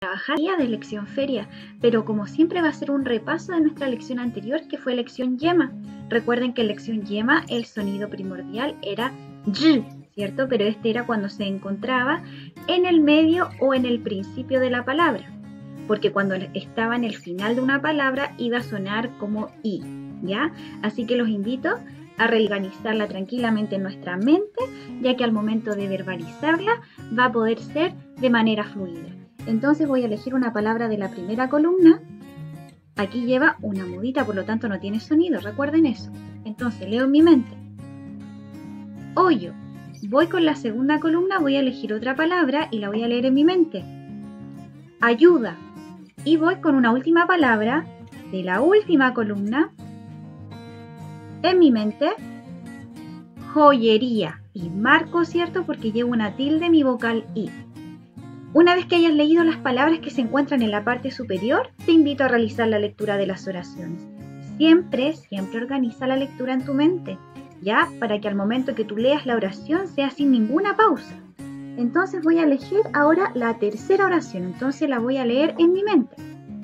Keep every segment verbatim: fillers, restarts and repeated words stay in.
trabajar día de lección feria, pero como siempre va a ser un repaso de nuestra lección anterior que fue lección yema. Recuerden que en lección yema el sonido primordial era y, ¿cierto? Pero este era cuando se encontraba en el medio o en el principio de la palabra, porque cuando estaba en el final de una palabra iba a sonar como i, ¿ya? Así que los invito a reorganizarla tranquilamente en nuestra mente, ya que al momento de verbalizarla va a poder ser de manera fluida. Entonces voy a elegir una palabra de la primera columna. Aquí lleva una mudita, por lo tanto no tiene sonido, recuerden eso. Entonces leo en mi mente. Hoyo. Voy con la segunda columna, voy a elegir otra palabra y la voy a leer en mi mente. Ayuda. Y voy con una última palabra de la última columna. En mi mente, joyería. Y marco, ¿cierto? Porque llevo una tilde mi vocal I. Una vez que hayas leído las palabras que se encuentran en la parte superior, te invito a realizar la lectura de las oraciones. Siempre, siempre organiza la lectura en tu mente, ¿ya? Para que al momento que tú leas la oración sea sin ninguna pausa. Entonces voy a elegir ahora la tercera oración, entonces la voy a leer en mi mente.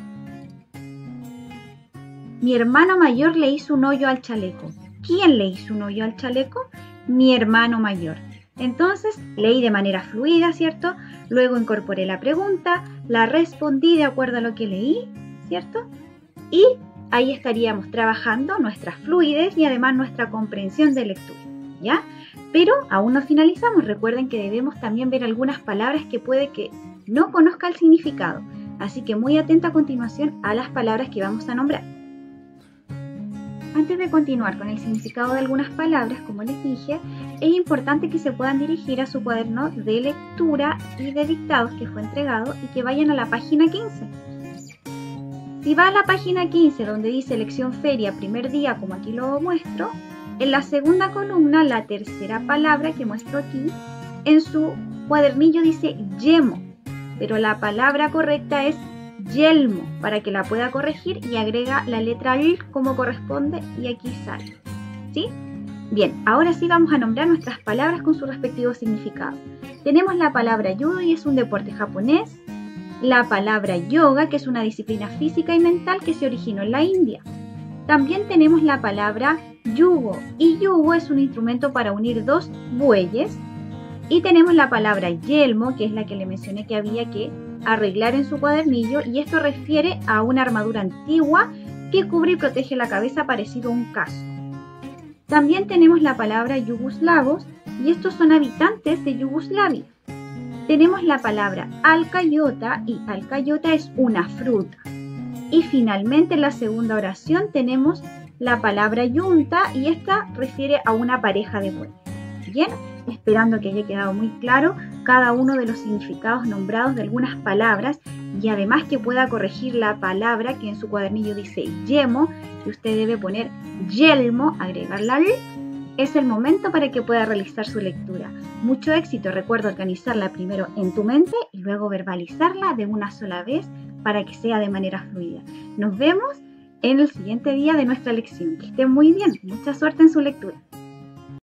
Mi hermano mayor le hizo un hoyo al chaleco. ¿Quién le hizo un hoyo al chaleco? Mi hermano mayor. Entonces leí de manera fluida, ¿cierto? Luego incorporé la pregunta, la respondí de acuerdo a lo que leí, ¿cierto? Y ahí estaríamos trabajando nuestra fluidez y además nuestra comprensión de lectura, ¿ya? Pero aún no finalizamos. Recuerden que debemos también ver algunas palabras que puede que no conozca el significado. Así que muy atenta a continuación a las palabras que vamos a nombrar. Antes de continuar con el significado de algunas palabras, como les dije, es importante que se puedan dirigir a su cuaderno de lectura y de dictados que fue entregado y que vayan a la página quince. Si va a la página quince donde dice lección feria, primer día, como aquí lo muestro, en la segunda columna, la tercera palabra que muestro aquí, en su cuadernillo dice yemo, pero la palabra correcta es yelmo, para que la pueda corregir y agrega la letra L como corresponde y aquí sale, ¿sí? Bien, ahora sí vamos a nombrar nuestras palabras con su respectivo significado. Tenemos la palabra judo y es un deporte japonés, la palabra yoga, que es una disciplina física y mental que se originó en la India. También tenemos la palabra yugo, y yugo es un instrumento para unir dos bueyes. Y tenemos la palabra yelmo, que es la que le mencioné que había que arreglar en su cuadernillo, y esto refiere a una armadura antigua que cubre y protege la cabeza parecido a un casco. También tenemos la palabra yugoslavos, y estos son habitantes de Yugoslavia. Tenemos la palabra alcayota, y alcayota es una fruta. Y finalmente en la segunda oración tenemos la palabra yunta, y esta refiere a una pareja de bueyes. Bien, esperando que haya quedado muy claro cada uno de los significados nombrados de algunas palabras y además que pueda corregir la palabra que en su cuadernillo dice yemo, que usted debe poner yelmo, agregar la L. Es el momento para que pueda realizar su lectura. Mucho éxito, recuerda organizarla primero en tu mente y luego verbalizarla de una sola vez para que sea de manera fluida. Nos vemos en el siguiente día de nuestra lección. Que estén muy bien, mucha suerte en su lectura.